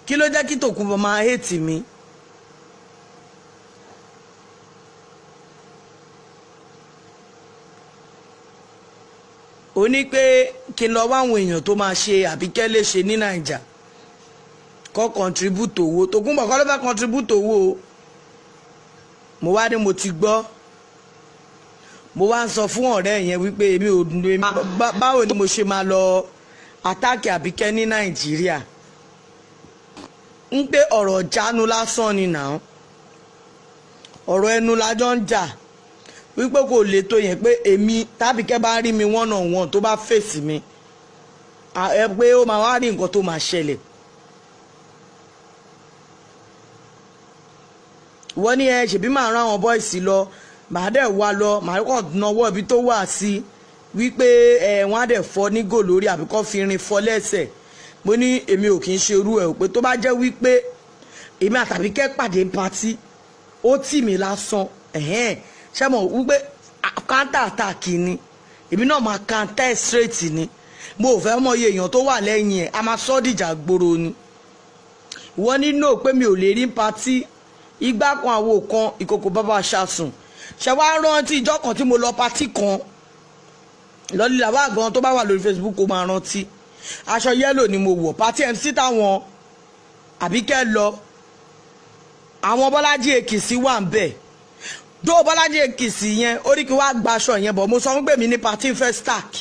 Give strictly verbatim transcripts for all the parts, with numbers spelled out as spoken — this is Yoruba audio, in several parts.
kí ló jẹ́ kí Tokunbo máa hate mi. ó ní pé kí n lọ wá àwọn èèyàn tó máa ṣe Àbíkẹ́ lè ṣe ní Naija kó contribute owó. Tokunbo kọ́ ló fẹ́ contribute owó. mo wá ní mo ti gbọ́. mo wá ń sọ fún ọ̀rẹ́ yẹn wípé èmi ò báwo ni mo ṣe máa lọ attack Àbíkẹ́ ní Nàìjíríà. ń pé ọ̀rọ̀ jánu lásán ni nà. ọ̀rọ̀ ẹnu lájọ́ ń jà. wípé kò lè tó yẹn pé èmi tàbíkẹ́ bá rí mi one on one tó bá fèsì mi ẹ pé ó máa wá rí nǹkan tó máa ṣẹlẹ̀. wọ́n ní ẹ ṣèbí máa rán àwọn bọ́ìsì lọ màá dẹ̀ wá lọ màá kàn náwó ibi tó wà sí wípé ẹ wọ́n á dẹ̀ fọ́ nígò lórí àbí kọ́ fi irin fọ́ lẹ́sẹ̀. mo ní èmi ò kì í ṣe irú ẹ̀ ò pé tó bá jẹ́ wípé èmi àtàbíkẹ́ pàdé pátí ó tì mí lásán ẹ̀hẹ́n ṣé mo wípé counter attack ni èmi náà máa counter straight ni mo ò fẹ́ mọ iye èèyàn tó wà lẹ́yìn ẹ̀ a máa sọ́ dìjà gbòòrò ni. wọ́n ní no pé mi ò lè rí pátí igbá kan àwo kan ìkòkò bàbá ṣàsùn. ṣe wá rántí ìjọ kan tí mo lọ pátí kan lọ́lí làwọn àgbọn tó bá wà lórí Facebook ó máa rántí aṣọ yẹ́lò ni mo wọ̀ pátí M C táwọn Àbíkẹ́ lọ àwọn Bọ́lájí Èkìtì wà ń bẹ̀ dó Bọ́lájí Èkìtì yẹn ó ní kí wá gbaṣọ yẹn bọ̀ mo sọ wípé mi ní pátí fẹ́ stack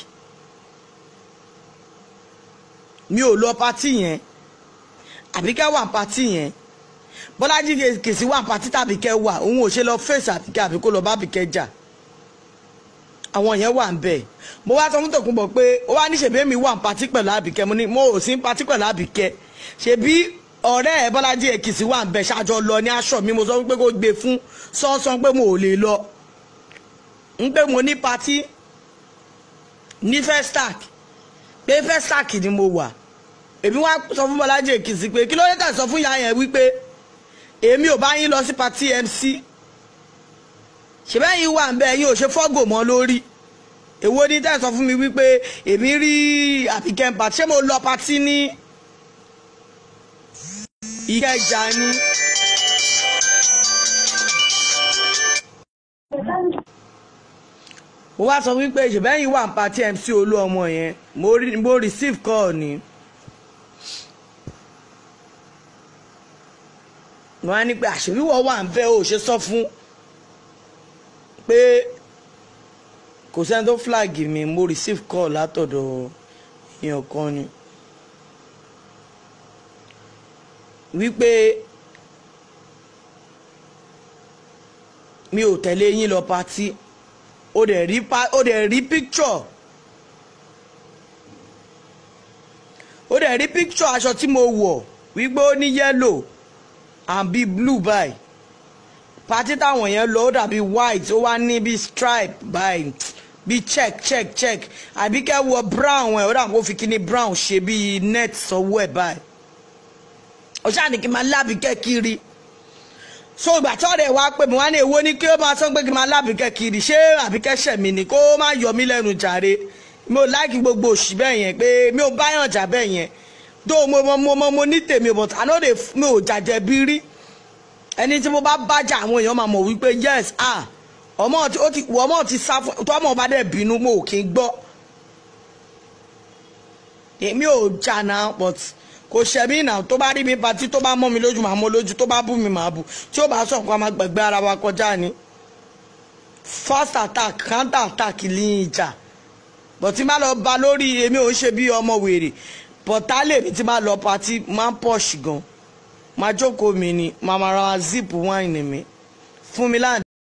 mi ò lọ pátí yẹn Àbíkẹ́ wà pátí yẹn Bọ́lájí Èkìtì wà pátí tàbíkẹ́ wà òun ò ṣe lọ fèsì Àbíkẹ́ àbí kó lọ bá Àbíkẹ́ jà àwọn yẹn wà ń bẹ̀. mo wá sọ fún Tokunbo pé ó wá ní ṣèbí mi wà pátí pẹ̀lú Àbíkẹ́ mo ní mo ò sí pátí pẹ̀lú Àbíkẹ́ ṣèbí ọ̀rẹ́ ẹ̀ Bọ́lájí Èkìtì wà ń bẹ̀ ṣáájọ lọ ní aṣọ mi mo sọ wípé kó gbé fún sọ́nsọ́n pé mo ò lè lọ ń pé mo ní pátí ní first stack pé first stack ni mo wà. èmi wá sọ fún Bọ́lájí Èkìtì pé kí ló dé tà sọ fún ìyá yẹn wípé èmi ò bá yín lọ sí pátí M C ṣèbẹ́ yín wà ń bẹ̀ yín ò ṣe fọ́gò mọ́ lórí èwo ni tẹ́ sọ fún mi wípé èmi rí Àbíkẹ́ pátí ṣé mo lọ pátí ní Ìkẹjà ni. mo wá sọ wípé ṣèbẹ́yìn wà ń pátí M C olú ọmọ yẹn mo receive call ni. wọ́n á ní pé àṣíríwọ̀ wà ń bẹ́ ò ṣe sọ fún pé kò sẹ́ni tó flag mi mo receive call látọ̀dọ̀ èèyàn kan ni wípé mi ò tẹ̀lé yín lọ pátí ó dẹ̀ rí ó dẹ̀ rí picture ó dẹ̀ rí picture aṣọ tí mo wọ̀ wípé ó ní yellow and bí blue báyìí pátí táwọn yẹn lọ ó dàbí white ó wá ní bí stripe báyìí bí check check check Àbíkẹ́ wọ brown ẹ̀ ó dàbí ó fi kíní brown ṣe bí net sọ́wọ́ ẹ̀ báyìí ó ṣáà ní kí n máa lábìkẹ́ kiri so ìgbà tí ọ̀rẹ́ wa pè mí wá ní èwo ní kí ó máa sọ pé kí n máa lábìkẹ́ kiri ṣé Àbíkẹ́ ṣẹ̀ mí ni kó má yọ mí lẹ́nu jàre mi ò láìkí gbogbo òṣì bẹ́ẹ̀ yẹn pé mi ò báyàn jà bẹ́ẹ̀ yẹn tó mo mo mo mo ní tèmi but I know they mi ò jàjẹ́ bí rí ẹni tí mo bá bájà àwọn èèyàn máa mọ̀ wípé yes ah ọmọ ó ti ọmọ ti sá fún tó ọmọ bá dẹ̀ bínú mo ò kí ń gbọ́ èmi ò jà náà but kò ṣẹ̀mí náà tó bá rí mi pátí tó bá mọ́ mi lójú màá mọ́ lójú tó bá bú mi màá bú tí ó bá sọ nǹkan máa gbẹ̀gbẹ́ ara wa kọjá ni first attack counter attack ní ìjà but tí má lọ bá lórí èmi ò ń ṣe bí ọmọ wèrè pọ̀tálẹ̀ mi tí má lọ pátí máa ń pọ̀ṣì gan máa jókòó mi ni màá máa ra zip wine mi fún mi láǹdí.